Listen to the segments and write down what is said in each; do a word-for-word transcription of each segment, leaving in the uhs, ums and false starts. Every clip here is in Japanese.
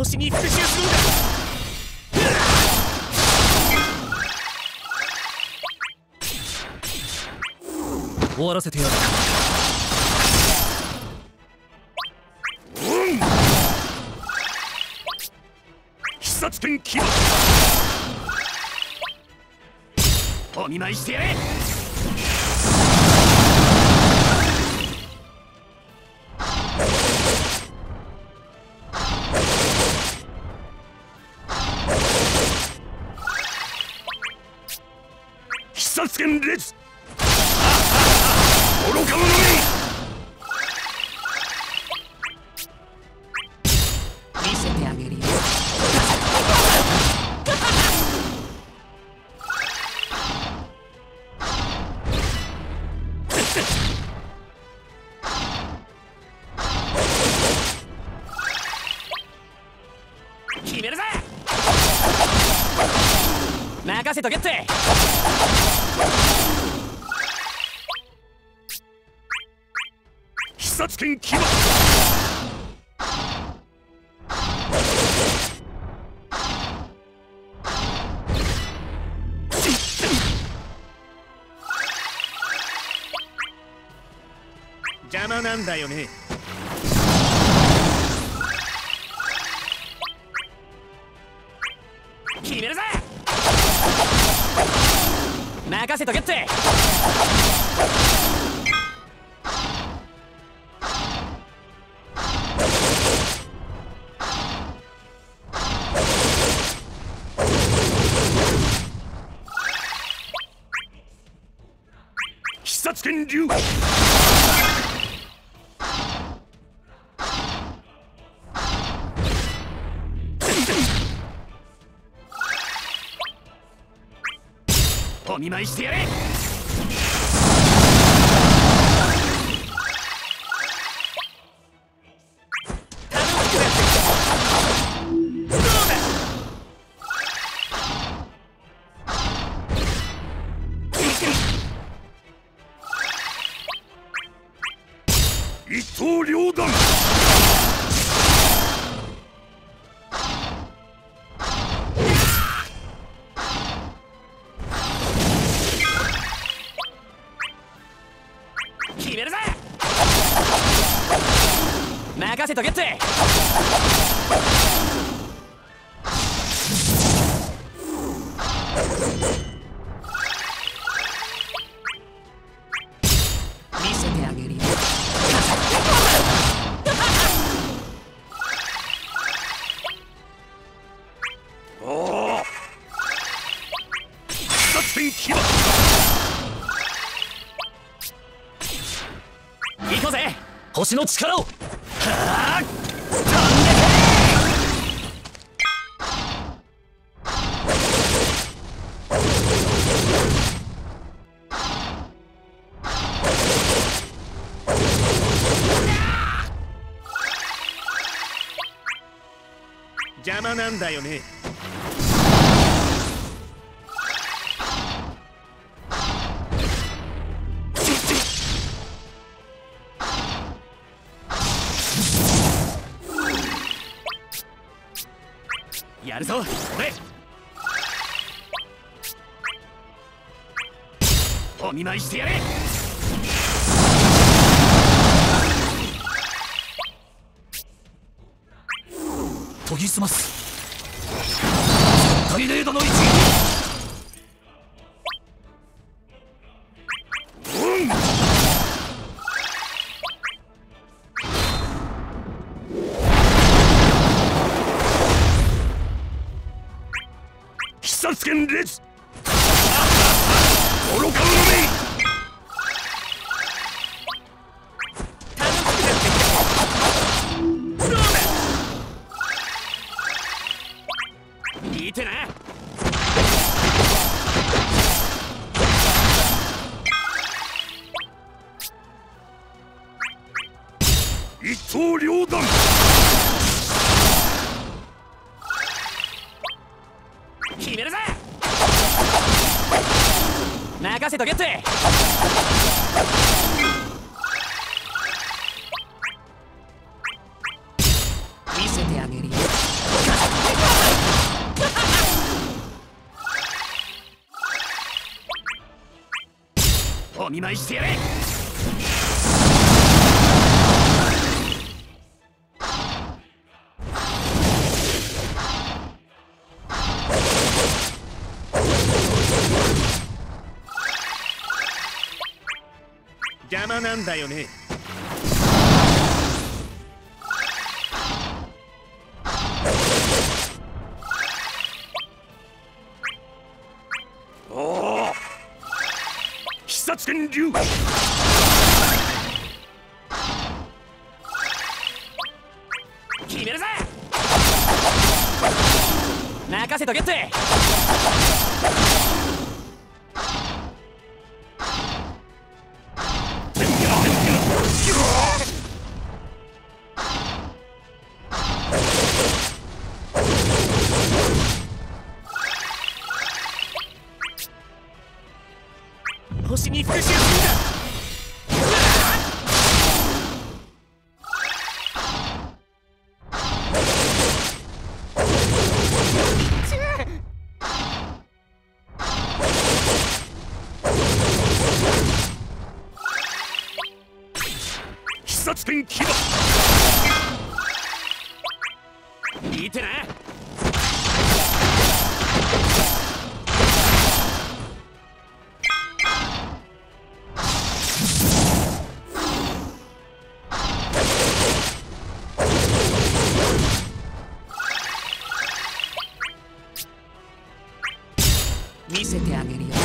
星に復讐するんだ。終わらせてやる。うん、必殺剣キバお見舞いしてやれ。必殺剣列愚か者め。見せてあげるよ。決めるぜ。任せとけって。必殺剣キバ邪魔なんだよね。決めるぜ。任せとけって。必殺剣竜お見舞いしてやれ。一刀両断。決めるぜ。任せとけって。見せてあげるよ。おお必殺剣キバ行こうぜ。星の力を。はあ邪魔なんだよね。やるぞ俺。お見舞いしてやれ。研ぎ澄ますトリネードの一撃。うん必殺剣列愚か者め。いいてな。一刀両断。決めるぜ。任せとけって。見せてあげるよ。 見舞いしてやれ。邪魔なんだよね。おお、必殺剣流。決めるぜ。任せとけって。星に復讐するんだ。必殺剣牙。見てな。見せてあげるよ。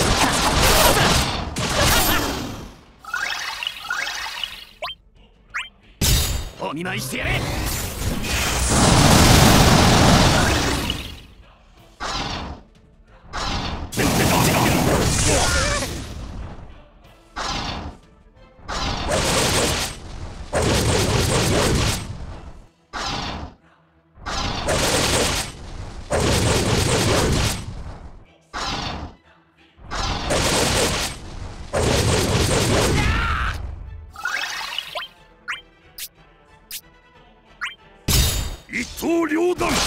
お見舞いしてやれ。一刀両断。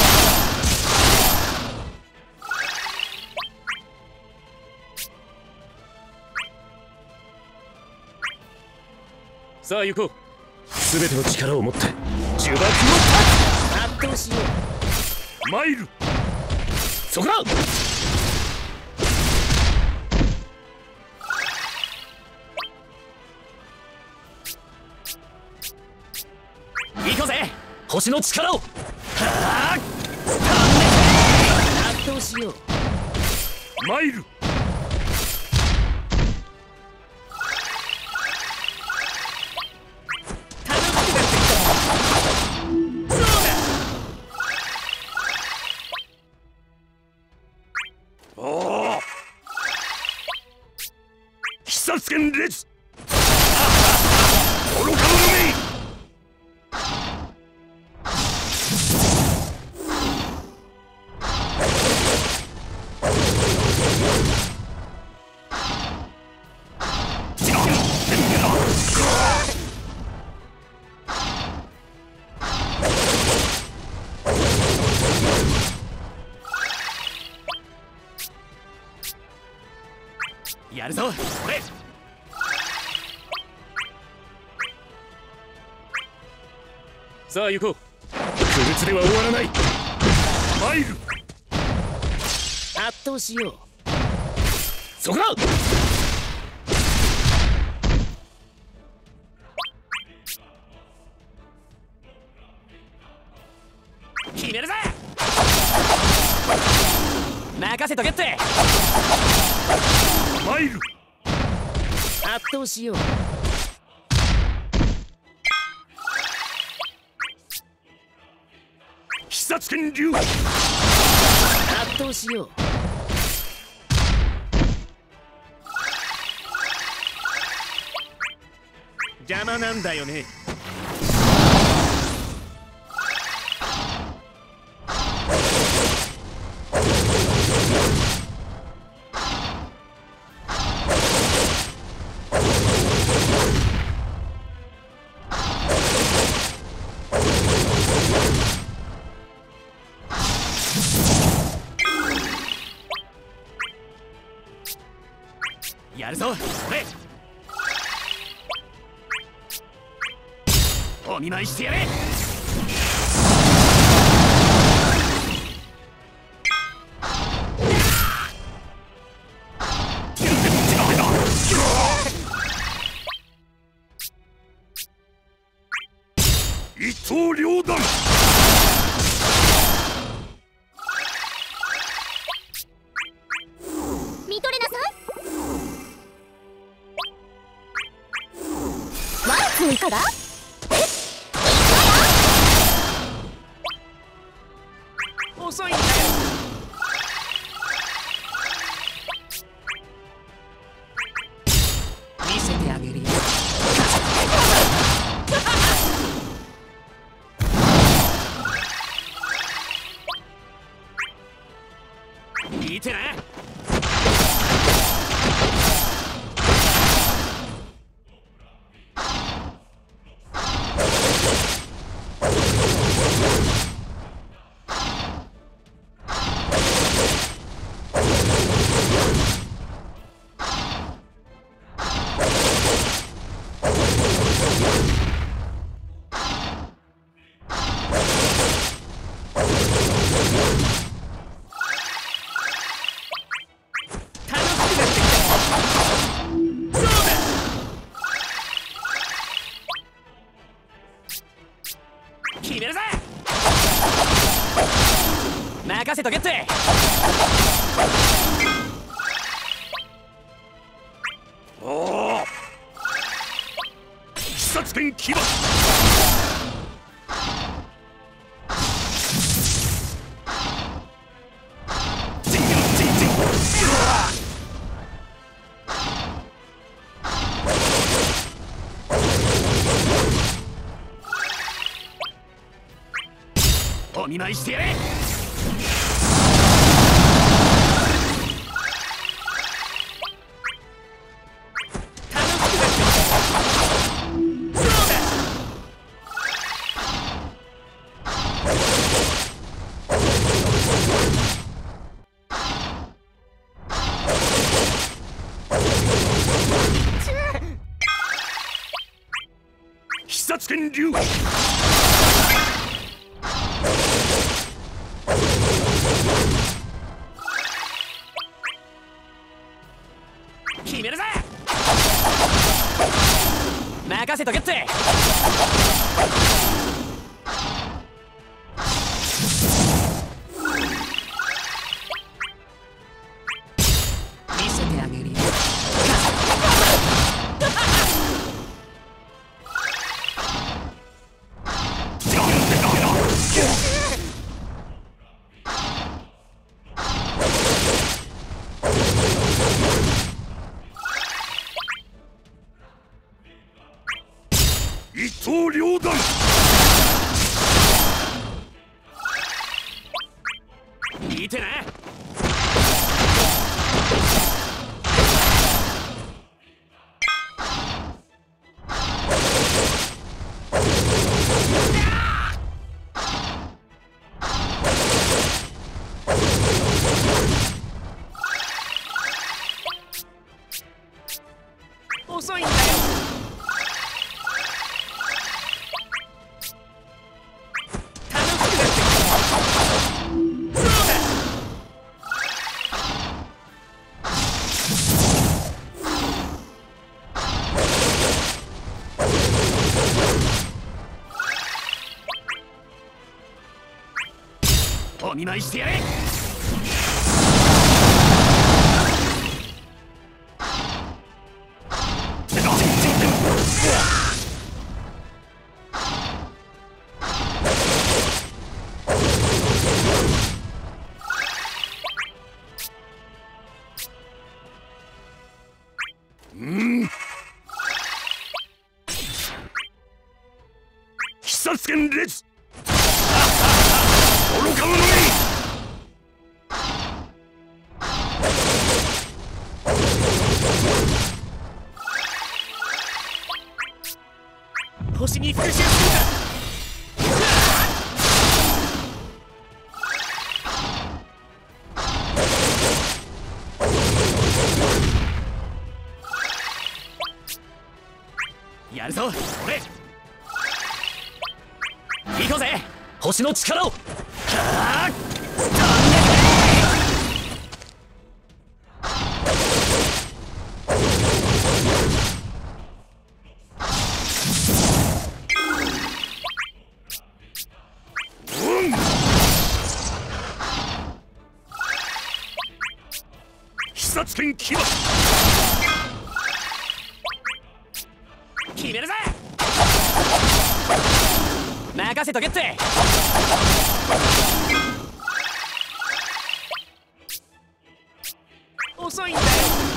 さあ行こう。全ての力を持って呪縛を圧倒しよう。参る。そこだ。行こうぜ。星の力を。はあ、圧倒しよう。参る。頼むって。そうだ。おお。必殺剣列。愚か者め。やるぞ、これ。さあ行こう。不物では終わらない。参る。圧倒しよう。そこだ。決めるぜ。任せとけって。参る。圧倒しよう。必殺剣流。圧倒しよう。邪魔なんだよね。ややるぞ。それお見舞いしてやれ。一刀両断。 見とれなさい。ワンツーいかが？ 遅いんだよ。見せてあげるよ。見てな。決めるぜ。任せとけって。おお必殺剣牙。お見舞いしてやれ。必殺剣竜。決めるぜ。任せとけって。見せてあげるよ。一刀両断。見てな。遅いんだよ。お見舞いしてやれ。うん必殺剣列。愚か者め。星に復讐するか。 ぞ俺。行こうぜ星の力を。はあ必殺剣キバ決めるぜ。任せとけって。遅いんだよ。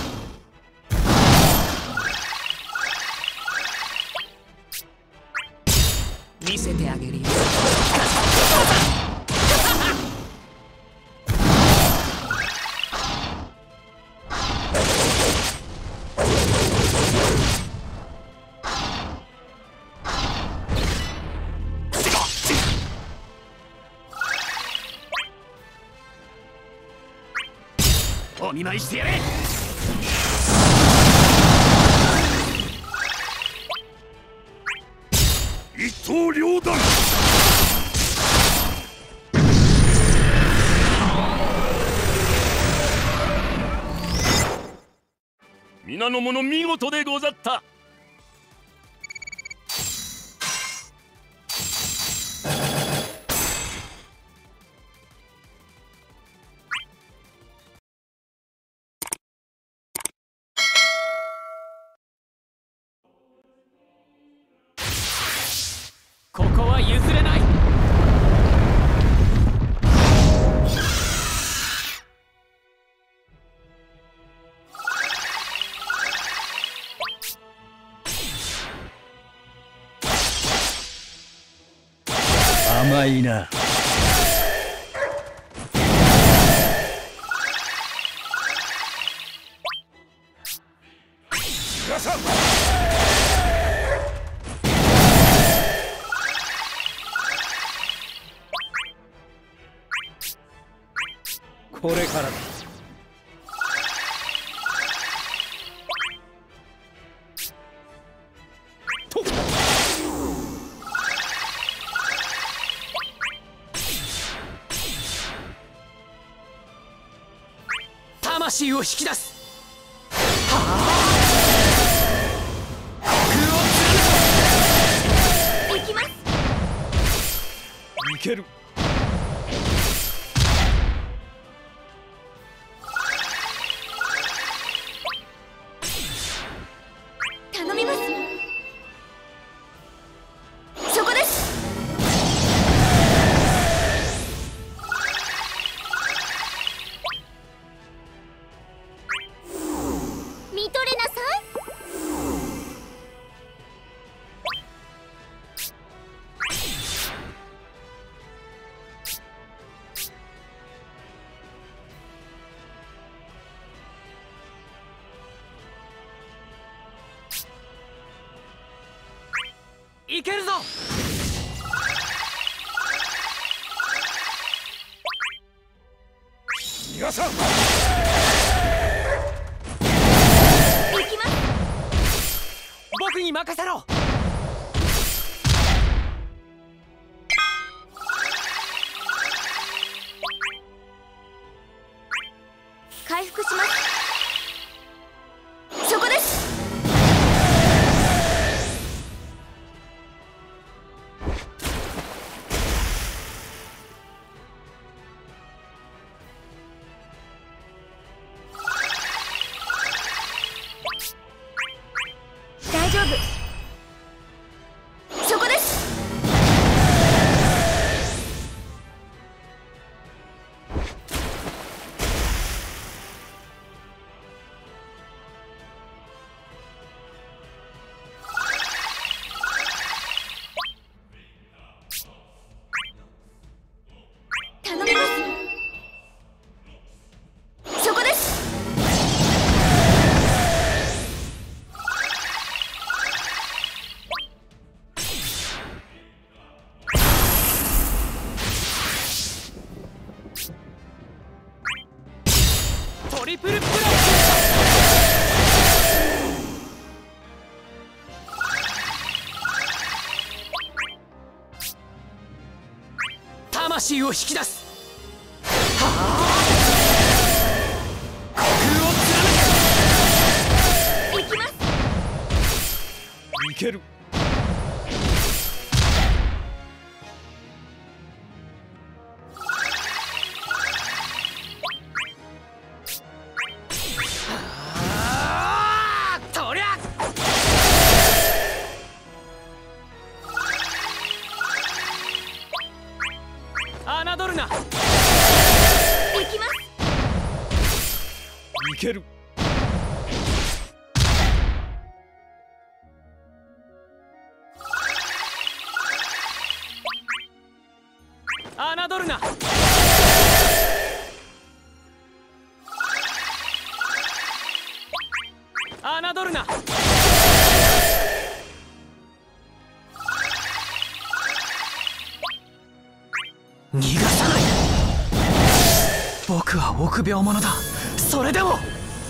見せてあげるよ。お見舞いしてやれ。一刀両断。皆の者見事でござった。ここは譲れない。甘いな。これからだ。と魂を引き出す。行きます。いける。 頼みます。そこです。見とれなさい。 いけるぞ。逃がさん。 行きます。 僕に任せろ。 回復します。そこです。大丈夫。そこです。頼みます。そこです。 トリプルプラス。 魂を引き出す。はあ、虚空を貫け。 行きます。 いける。 ああ、とりゃ。侮るな。 行きます。 いける。 侮るな。侮るな。逃がさない。僕は臆病者だ。それでも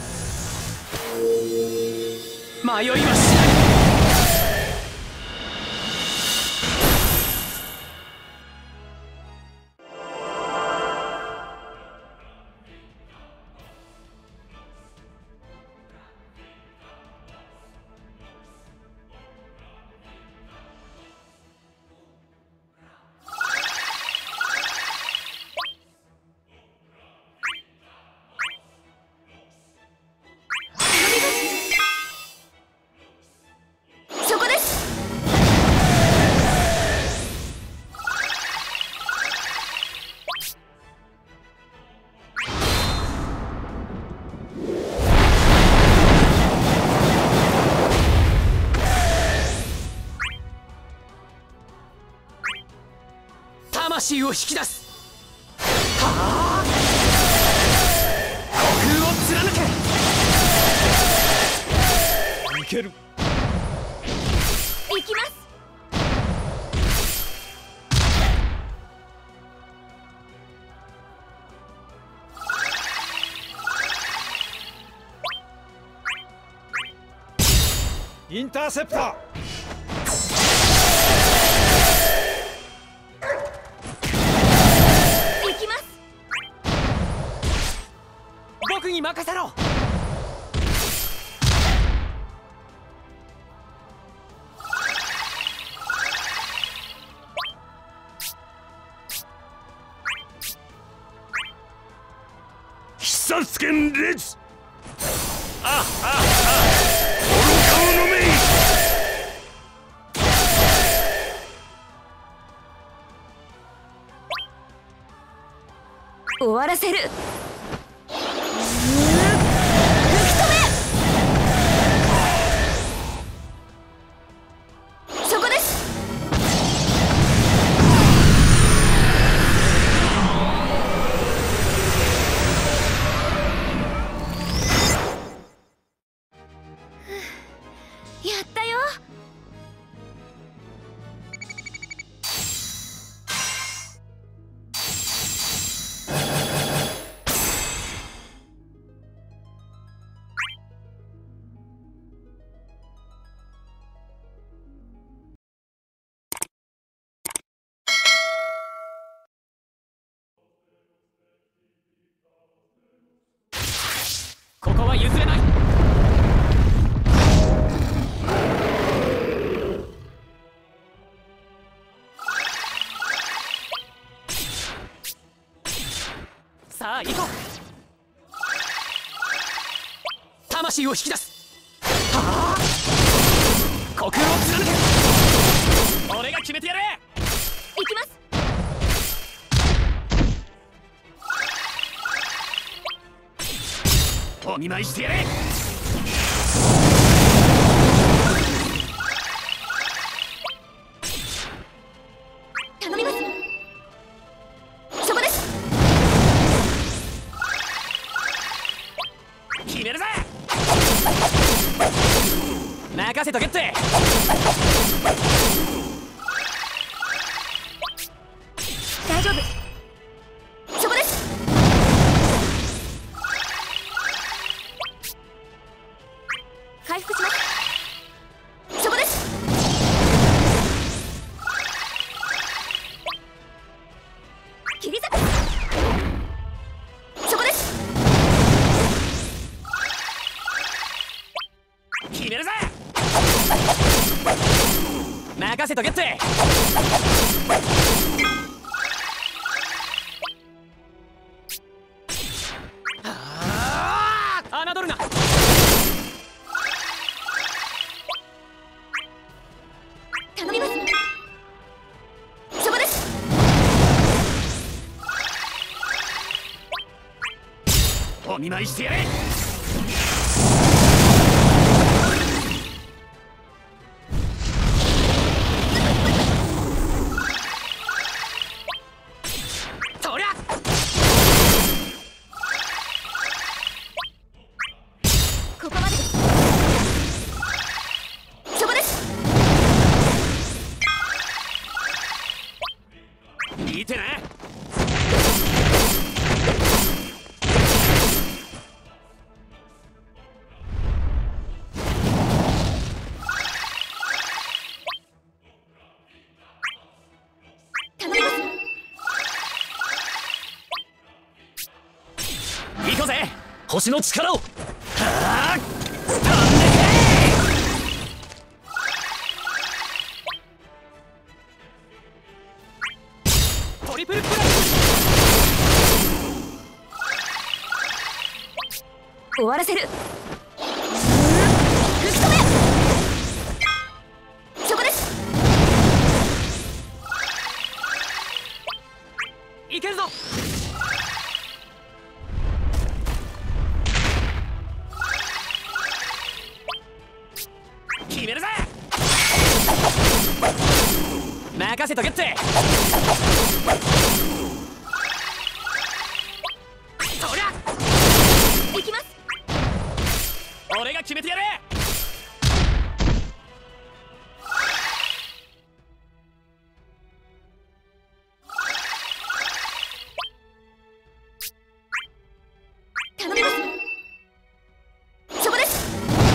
迷いはしない。 そこです。 魂を引き出す。はあ、虚空を貫け。 いける。 行きます。 インターセプター。 行きます。 僕に任せろ。 必殺剣列。あああ、愚か者め。 終わらせる。そこです。やったよ。 ここは譲れない。さあ行こう。魂を引き出す。はあ、虚空を貫け。俺が決めてやれ。 行きます。 お見舞いしてやれ。 頼みます。そこです。 決めるぜ。任せとけって。 大丈夫。そこです。回復します。そこです。 切り裂く。そこです。 決めるぜ。任せとけって。ああ、侮るな。 頼みます。そこです。 お見舞いしてやれ。 そりゃここまでです。そこです。 見てな。 頼みます。 行こうぜ、星の力を。はあ、トリプルプラス。 終わらせる。吹き止め。そこです。 いけるぞ。決めるぜ。任せとけって。そりゃ行きます。 俺が決めてやれ。 頼みます。そこです。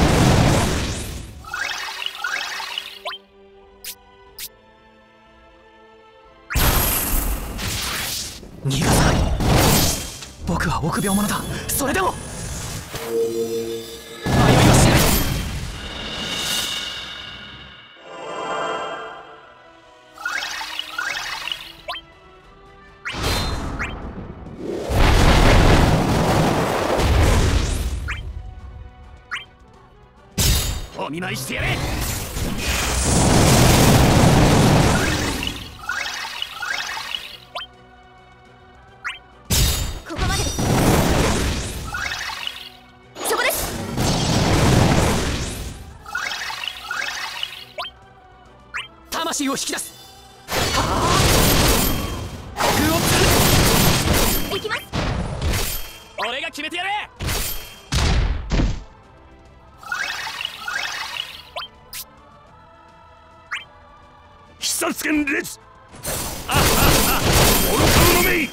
逃がさない。僕は臆病者だ。それでも迷いはしない。 お見舞いしてやれ。 ここまでです。そこです。 魂を引き出す。はあ、空を貫行きます。 く。俺が決めてやれ。 必殺剣列。あっはっは、愚か者め。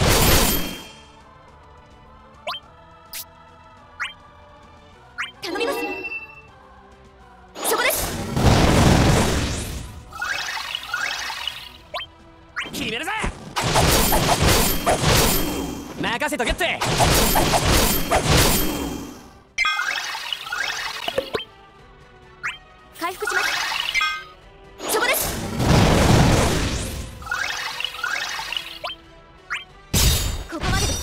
頼みます。そこです。 決めるぜ。任せとけって。 回復します。そこです。ここまでです。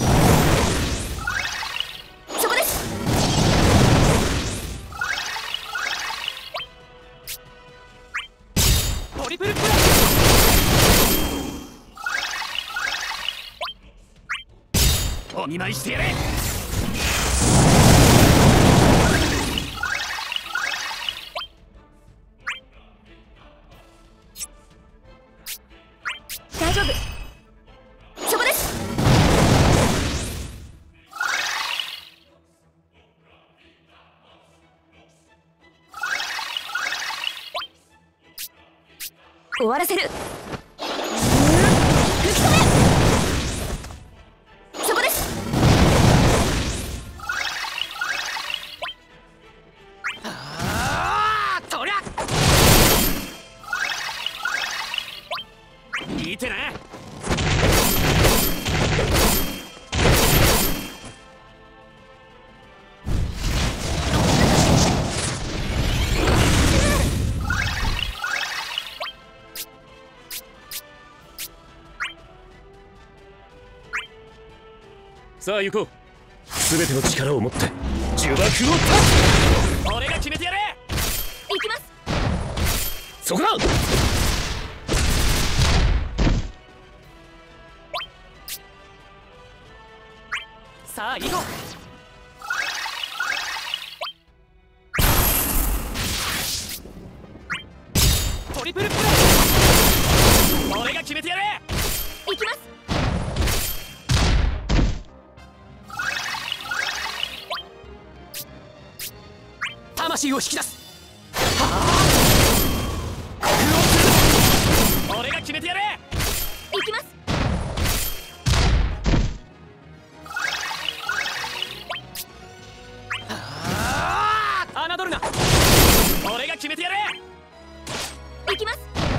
そこです。 トリプルプラス。 お見舞いしてやれ。 大丈夫。そこです。終わらせる。吹き止め。そこです。 ああ、そりゃ見てな。 さあ行こう。全ての力を持って呪縛を断つ。 俺が決めてやれ。 行きます。 そこだ。 さあ行こう。トリプルプレー。俺が決めてやれ。 行きます。 魂を引き出す。はあ、俺が決めてやれ。 行きます。 はあ、侮るな。俺が決めてやれ。 行きます。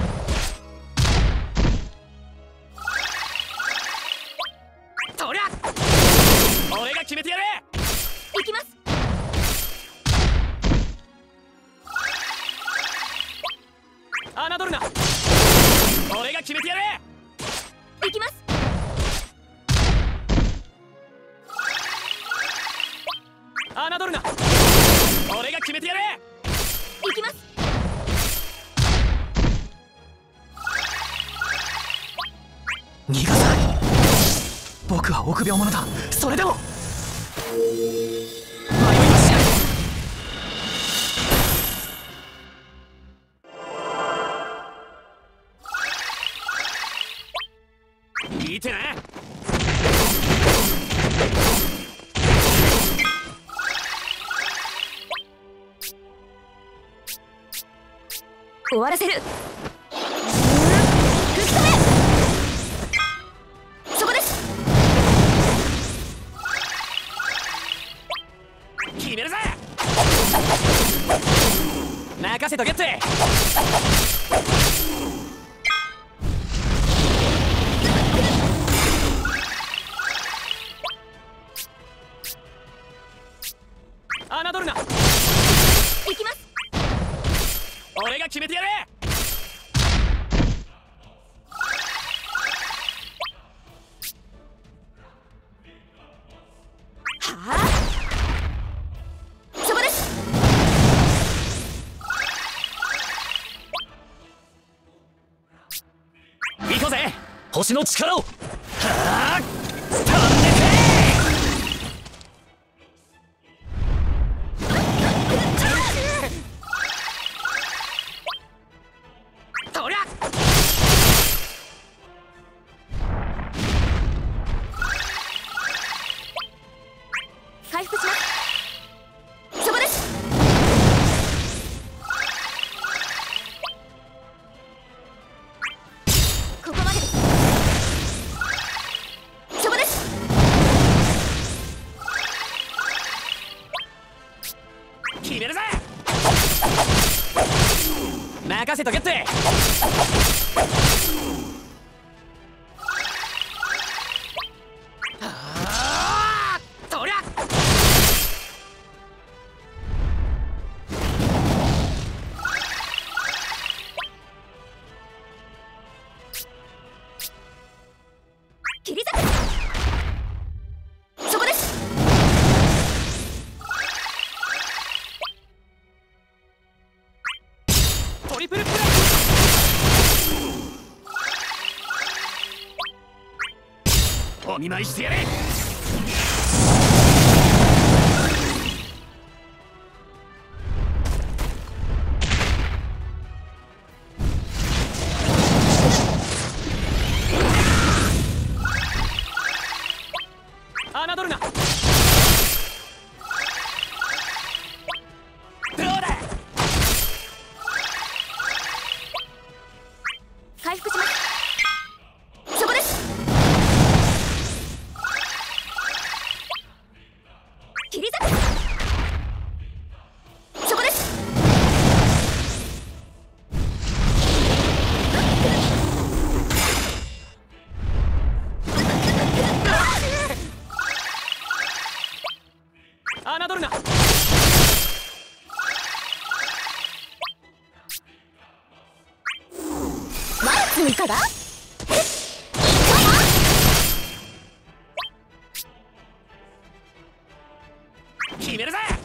とりゃ俺が決めてやれ。 行きます。 侮るな。俺が決めてやれ。 行きます。 侮るな。俺が決めてやれ。 行きます。 逃がさない。僕は臆病者だ。それでも迷いはしない。見てな。 終わらせる。そこです。 決めるぜ。任せとけって。侮るな。 行きます。 俺が決めてやれ。 はあ、そこです。 行こうぜ、星の力を。はあ、飛んでけ。とりゃ回復します。そこです。ここまでです。そこです。 決めるぜ。任せとけって。はあ、とりゃ切り裂く。そこです。 トリプルプレー。お見舞いしてやれ。侮るな。どうだ。 回復します。そこです。切り裂く。そこです。 侮るな。 マルツいかが？ 決めるぜ。